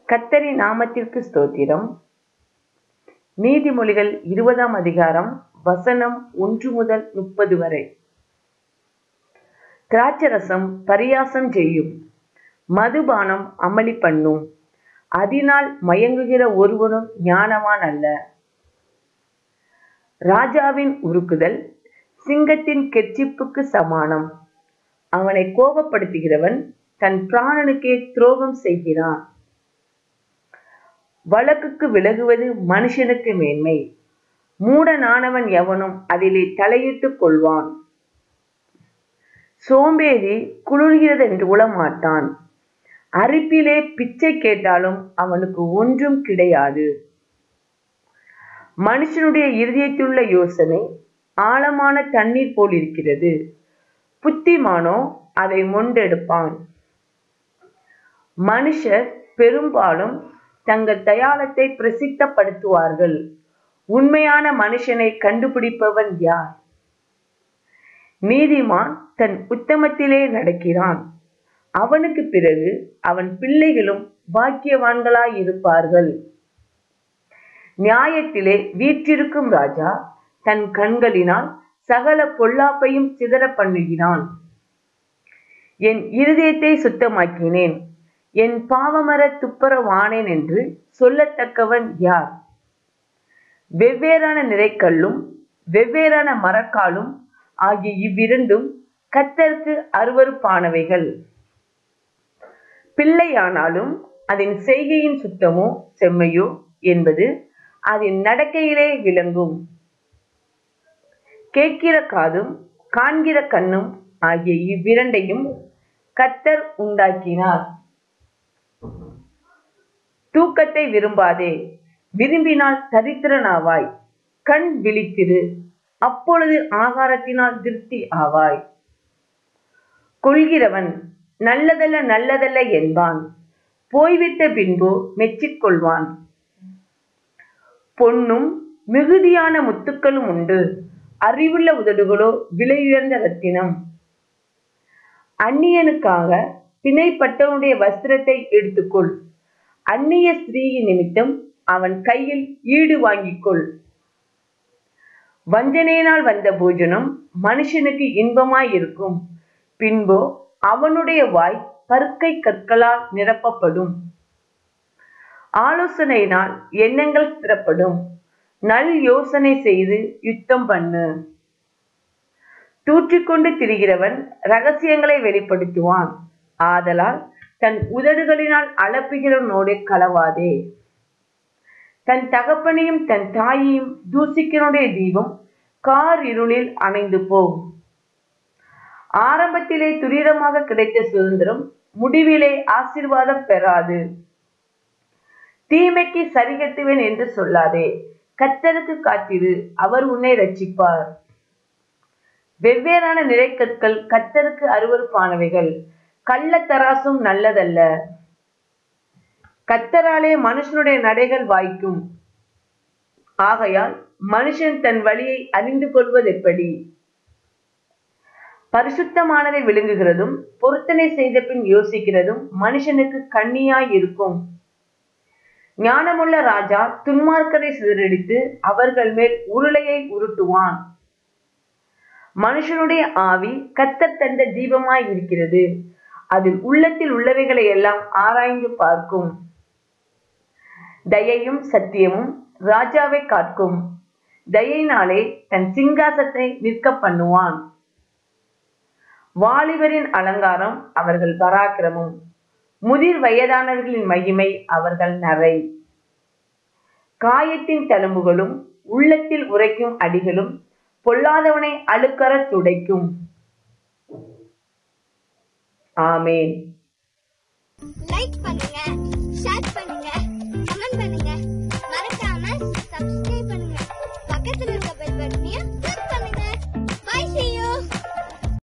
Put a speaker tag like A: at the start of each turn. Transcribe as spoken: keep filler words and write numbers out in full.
A: கர்த்தரின் நாமத்திற்கு ஸ்தோத்திரம். நீதிமொழிகள் இருபதாம் அதிகாரம் வசனம் ஒன்று முதல் முப்பது வரை. திராட்சரசம் பரியாசம் செய்யும், மதுபானம் அமளி பண்ணும், அதனால் மயங்குகிற ஒருவனும் ஞானவான் அல்ல. ராஜாவின் உருக்குதல் சிங்கத்தின் கெர்ச்சிப்புக்கு சமானம். அவனை கோபப்படுத்துகிறவன் தன் பிராணனுக்கே துரோகம் செய்கிறான். வழக்குக்கு விலகுவது மனுஷனுக்கு மேன்மை, மூடனானவன் எவனும் அதிலே தலையிட்டுக் கொள்வான். சோம்பேறி குளிர்கிறதென்று உளமாட்டான், அரிப்பிலே பிச்சை கேட்டாலும் அவனுக்கு ஒன்றும் கிடையாது. மனுஷனுடைய இருதயத்திலுள்ள யோசனை ஆழமான தண்ணீர் போல் இருக்கிறது, புத்திமானோ அதை மொண்டெடுப்பான். மனுஷர் பெரும்பாலும் தங்கள் தயாளத்தை பிரசித்தப்படுத்துவார்கள், உண்மையான மனுஷனை கண்டுபிடிப்பவன் யார்? நீதிமான் தன் உத்தமத்திலே நடக்கிறான், அவனுக்கு பிறகு அவன் பிள்ளைகளும் பாக்கியவான்களாயிருப்பார்கள். நியாயத்திலே வீற்றிருக்கும் ராஜா தன் கண்களினால் சகல பொல்லாப்பையும் சிதற பண்ணுகிறான். என் இருதயத்தை சுத்தமாக்கினேன், என் பாவமர துப்புரவானேன் என்று சொல்லத்தக்கவன் யார்? வெவ்வேறான நிறைக்கல்லும் வெவ்வேறான மரக்காலும் ஆகிய இவ்விரண்டும் கர்த்தருக்கு அருவருப்பானவைகள். பிள்ளையானாலும் அதன் செய்கையின் சுத்தமோ செம்மையோ என்பது அதன் நடக்கையிலே விளங்கும். கேட்கிற காதும் காண்கிற கண்ணும் ஆகிய இவ்விரண்டையும் கர்த்தர் உண்டாக்கினார். தூக்கத்தை விரும்பாதே, விரும்பினால் தரித்திரனாவாய். கண் விழித்திரு, அப்பொழுது ஆகாரத்தினால் திருப்தி ஆவாய். கொள்கிறவன் நல்லதல்ல நல்லதல்ல என்பான், போய்விட்ட பின்பு மெச்சிக்கொள்வான். பொன்னும் மிகுதியான முத்துக்களும் உண்டு, அறிவுள்ள உதடுகளோ விலையுயர்ந்த ரத்தினம். அந்நியனுக்காக பிணைப்பட்டவனுடைய வஸ்திரத்தை எடுத்துக்கொள், அந்நிய ஸ்திரீயின் நிமித்தம் அவன் கையில் ஈடு வாங்கிக்கொள். வஞ்சனையினால் வந்த போஜனம் மனுஷனுக்கு இன்பமாயிருக்கும், பின்போ அவனுடைய வாய் பருக்கை கற்களால் நிரப்பப்படும். ஆலோசனையினால் எண்ணங்கள் ஸ்திரப்படும், நல் யோசனை செய்து யுத்தம் பண்ணு. தூற்றிக்கொண்டு திரிகிறவன் ரகசியங்களை வெளிப்படுத்துவான், ஆதலால் தன் உதடுகளினால் அளப்புகிறவனோடு களவாதே. தன் தகப்பனையும் தன் தாயையும் தூசிக்கிறனுடைய தீபம் கார் இருளில் அணைந்து போம். ஆரம்பத்திலே துரிதமாக கிடைத்த சுதந்திரம் முடிவிலே ஆசீர்வாதம் பெறாது. தீமைக்கு சரிகட்டுவேன் என்று சொல்லாதே, கர்த்தருக்கு காத்திரு, அவர் உன்னை ரட்சிப்பார். வெவ்வேறான நிறைக்கற்கள் கர்த்தருக்கு அருவருப்பானவைகள், கள்ளத்தராசும் நல்லதல்ல. கர்த்தராலே மனுஷனுடைய நடைகள் வாய்க்கும், ஆகையால் மனுஷன் தன் வழியை அறிந்து கொள்வது எப்படி? பரிசுத்தமானதை விழுங்குகிறதும் பொருத்தனை செய்த பின் யோசிக்கிறதும் மனுஷனுக்கு கண்ணியாய் இருக்கும். ஞானமுள்ள ராஜா துன்மார்க்கரை சிதறடித்து அவர்கள் மேல் உருளையை உருட்டுவான். மனுஷனுடைய ஆவி கர்த்தர் தந்த தீபமாய் இருக்கிறது, அதில் உள்ளத்தில் உள்ளவைகளை எல்லாம் ஆராய்ந்து பார்க்கும். தயையும் சத்தியமும் ராஜாவை காக்கும், தயையினாலே தன் சிங்காசத்தை நிற்க பண்ணுவான். வாலிபரின் அலங்காரம் அவர்கள் பராக்கிரமும், முதிர் வயதானவர்களின் மகிமை அவர்கள் நரை. காயத்தின் தழும்புகளும் உள்ளத்தில் உரைக்கும் அடிகளும் பொல்லாதவனை அழுக்கற துடைக்கும். ஆமேன்.
B: லைக் பண்ணுங்க, ஷேர் பண்ணுங்க.